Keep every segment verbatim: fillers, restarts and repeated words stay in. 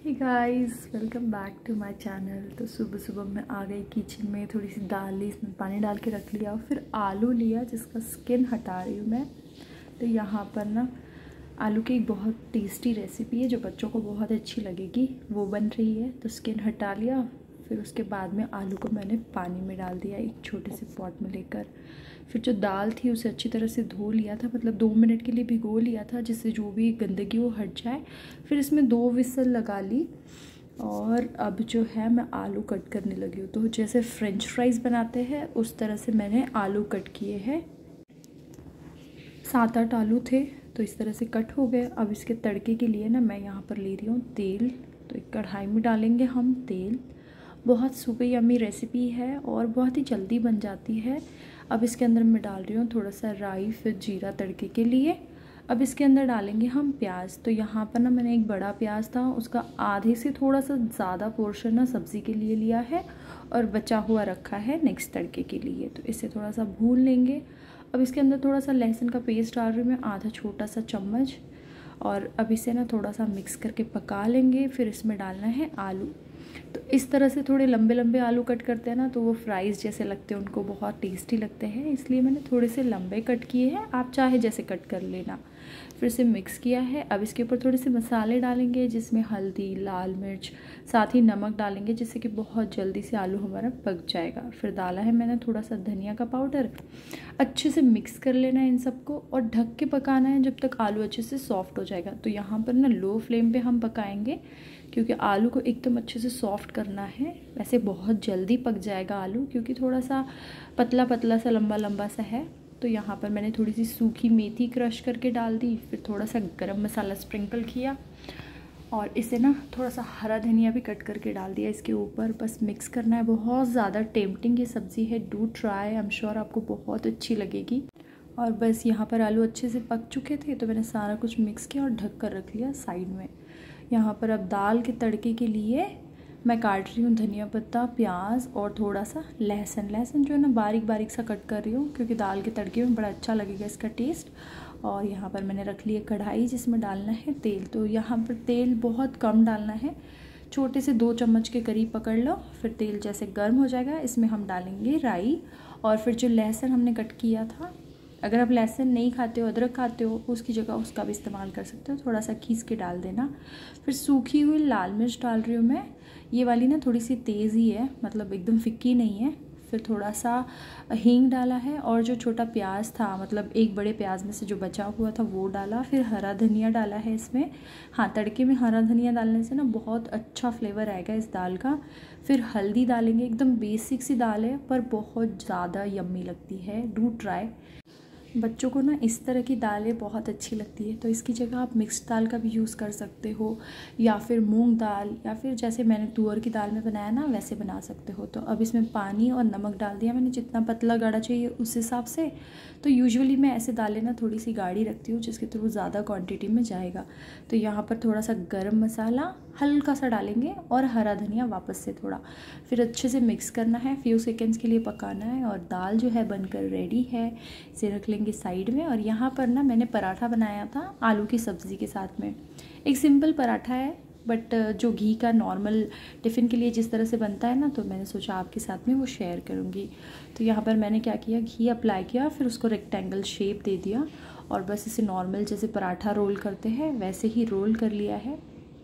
Hey guys, welcome back to my channel. तो सुबह सुबह मैं आ गई किचन में, थोड़ी सी दाल ली, इसमें पानी डाल के रख लिया, फिर आलू लिया जिसका स्किन हटा रही हूँ मैं। तो यहाँ पर ना आलू की एक बहुत टेस्टी रेसिपी है जो बच्चों को बहुत अच्छी लगेगी, वो बन रही है। तो स्किन हटा लिया, फिर उसके बाद में आलू को मैंने पानी में डाल दिया एक छोटे से पॉट में लेकर। फिर जो दाल थी उसे अच्छी तरह से धो लिया था, मतलब दो मिनट के लिए भिगो लिया था जिससे जो भी गंदगी वो हट जाए। फिर इसमें दो विसल लगा ली और अब जो है मैं आलू कट करने लगी हूँ। तो जैसे फ्रेंच फ्राइज़ बनाते हैं उस तरह से मैंने आलू कट किए हैं। सात आठ आलू थे तो इस तरह से कट हो गए। अब इसके तड़के के लिए ना मैं यहाँ पर ले रही हूँ तेल। तो एक कढ़ाई में डालेंगे हम तेल। बहुत सुपर यम्मी रेसिपी है और बहुत ही जल्दी बन जाती है। अब इसके अंदर मैं डाल रही हूँ थोड़ा सा राई, फिर जीरा तड़के के लिए। अब इसके अंदर डालेंगे हम प्याज। तो यहाँ पर ना मैंने एक बड़ा प्याज था, उसका आधे से थोड़ा सा ज़्यादा पोर्शन ना सब्ज़ी के लिए लिया है और बचा हुआ रखा है नेक्स्ट तड़के के लिए। तो इसे थोड़ा सा भून लेंगे। अब इसके अंदर थोड़ा सा लहसुन का पेस्ट डाल रही हूँ मैं, आधा छोटा सा चम्मच। और अब इसे ना थोड़ा सा मिक्स करके पका लेंगे। फिर इसमें डालना है आलू। तो इस तरह से थोड़े लंबे लंबे आलू कट करते हैं ना तो वो फ्राइज़ जैसे लगते हैं, उनको बहुत टेस्टी लगते हैं, इसलिए मैंने थोड़े से लंबे कट किए हैं, आप चाहे जैसे कट कर लेना। फिर से मिक्स किया है। अब इसके ऊपर थोड़े से मसाले डालेंगे जिसमें हल्दी, लाल मिर्च, साथ ही नमक डालेंगे जिससे कि बहुत जल्दी से आलू हमारा पक जाएगा। फिर डाला है मैंने थोड़ा सा धनिया का पाउडर। अच्छे से मिक्स कर लेना है इन सबको और ढक के पकाना है जब तक आलू अच्छे से सॉफ्ट हो जाएगा। तो यहाँ पर ना लो फ्लेम पे हम पकाएंगे क्योंकि आलू को एकदम अच्छे से सॉफ्ट करना है। वैसे बहुत जल्दी पक जाएगा आलू क्योंकि थोड़ा सा पतला पतला सा लंबा लंबा सा है। तो यहाँ पर मैंने थोड़ी सी सूखी मेथी क्रश करके डाल दी, फिर थोड़ा सा गरम मसाला स्प्रिंकल किया और इसे ना थोड़ा सा हरा धनिया भी कट करके डाल दिया इसके ऊपर। बस मिक्स करना है। बहुत ज़्यादा टेम्पटिंग ये सब्ज़ी है, do try, I am sure आपको बहुत अच्छी लगेगी। और बस यहाँ पर आलू अच्छे से पक चुके थे तो मैंने सारा कुछ मिक्स किया और ढक कर रख लिया साइड में। यहाँ पर अब दाल के तड़के के लिए मैं काट रही हूँ धनिया पत्ता, प्याज और थोड़ा सा लहसुन। लहसुन जो है ना बारीक बारीक सा कट कर रही हूँ क्योंकि दाल के तड़के में बड़ा अच्छा लगेगा इसका टेस्ट। और यहाँ पर मैंने रख ली है कढ़ाई जिसमें डालना है तेल। तो यहाँ पर तेल बहुत कम डालना है, छोटे से दो चम्मच के करीब पकड़ लो। फिर तेल जैसे गर्म हो जाएगा इसमें हम डालेंगे राई और फिर जो लहसुन हमने कट किया था, अगर आप लहसुन नहीं खाते हो, अदरक खाते हो, उसकी जगह उसका भी इस्तेमाल कर सकते हो, थोड़ा सा खींच के डाल देना। फिर सूखी हुई लाल मिर्च डाल रही हूँ मैं। ये वाली ना थोड़ी सी तेज़ ही है, मतलब एकदम फिक्की नहीं है। फिर थोड़ा सा हींग डाला है और जो छोटा प्याज था, मतलब एक बड़े प्याज में से जो बचा हुआ था वो डाला। फिर हरा धनिया डाला है इसमें। हाँ, तड़के में हरा धनिया डालने से ना बहुत अच्छा फ्लेवर आएगा इस दाल का। फिर हल्दी डालेंगे, एकदम बेसिक सी दाल है पर बहुत ज़्यादा यम्मी लगती है, डू ट्राई। बच्चों को ना इस तरह की दालें बहुत अच्छी लगती है तो इसकी जगह आप मिक्स्ड दाल का भी यूज़ कर सकते हो या फिर मूंग दाल, या फिर जैसे मैंने तुअर की दाल में बनाया ना वैसे बना सकते हो। तो अब इसमें पानी और नमक डाल दिया मैंने, जितना पतला गाढ़ा चाहिए उस हिसाब से। तो यूजुअली मैं ऐसे दालें ना थोड़ी सी गाढ़ी रखती हूँ जिसके थ्रू ज़्यादा क्वान्टिटी में जाएगा। तो यहाँ पर थोड़ा सा गर्म मसाला हल्का सा डालेंगे और हरा धनिया वापस से थोड़ा। फिर अच्छे से मिक्स करना है, फ्यू सेकेंड्स के लिए पकाना है और दाल जो है बनकर रेडी है। इसे रख लेंगे साइड में। और यहाँ पर ना मैंने पराठा बनाया था आलू की सब्ज़ी के साथ में। एक सिंपल पराठा है बट जो घी का नॉर्मल टिफ़िन के लिए जिस तरह से बनता है ना, तो मैंने सोचा आपके साथ में वो शेयर करूँगी। तो यहाँ पर मैंने क्या किया, घी अप्लाई किया, फिर उसको रेक्टेंगल शेप दे दिया और बस इसे नॉर्मल जैसे पराठा रोल करते हैं वैसे ही रोल कर लिया है।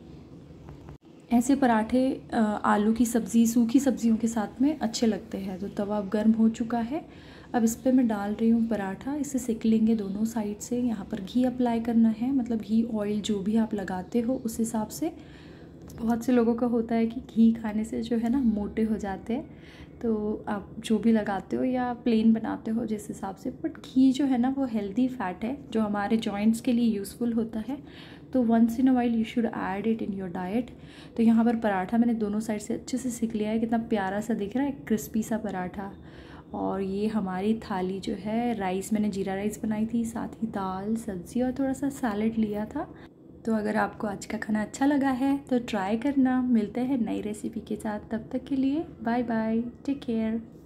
ऐसे पराठे आलू की सब्ज़ी, सूखी सब्जियों के साथ में अच्छे लगते हैं। तो तवा अब गर्म हो चुका है। अब इस पर मैं डाल रही हूँ पराठा, इसे सेक लेंगे दोनों साइड से। यहाँ पर घी अप्लाई करना है, मतलब घी ऑयल जो भी आप लगाते हो उस हिसाब से। बहुत से लोगों का होता है कि घी खाने से जो है ना मोटे हो जाते हैं, तो आप जो भी लगाते हो या प्लेन बनाते हो जिस हिसाब से, बट घी जो है ना वो हेल्दी फैट है जो हमारे जॉइंट्स के लिए यूज़फुल होता है। तो once in a while you should add it in your diet. तो यहाँ पर पराठा मैंने दोनों साइड से अच्छे से सेक लिया है। कितना प्यारा सा दिख रहा है, क्रिस्पी सा पराठा। और ये हमारी थाली जो है, राइस मैंने जीरा राइस बनाई थी, साथ ही दाल, सब्ज़ी और थोड़ा सा सैलेड लिया था। तो अगर आपको आज का खाना अच्छा लगा है तो ट्राई करना। मिलते हैं नई रेसिपी के साथ, तब तक के लिए बाय बाय, टेक केयर।